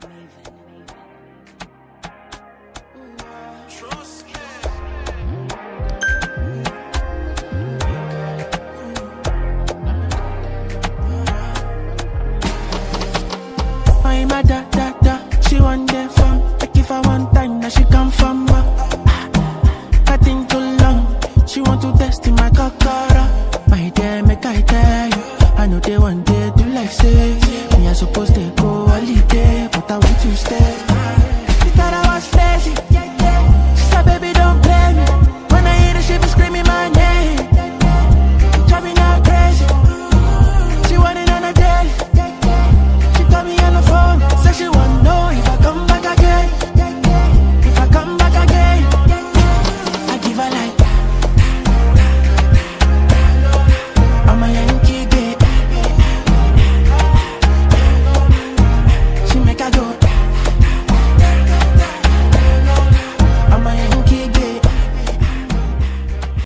I'm a she want the fun. Like if I want time, now she come from nothing too long. She want to test in my cockara. My dear, make I tell you, I know they want day to like say me I supposed to go holiday, but I want to stay. She thought I was stay.